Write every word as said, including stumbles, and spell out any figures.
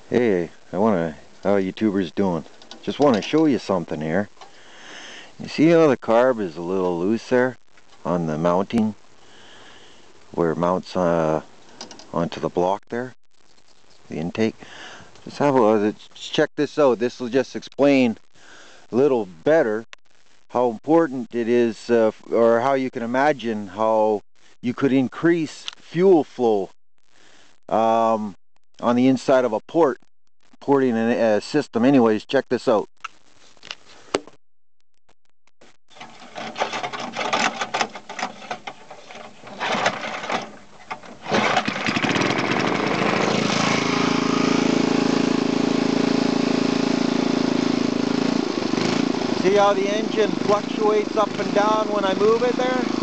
Hey, I want to, how YouTubers doing? Just want to show you something here. You see how the carb is a little loose there on the mounting, where it mounts uh, onto the block there, the intake. Just have a, just check this out. This will just explain a little better how important it is, uh, or how you can imagine how you could increase fuel flow um, on the inside of a port. Porting a system. Anyways, check this out. See how the engine fluctuates up and down when I move it there?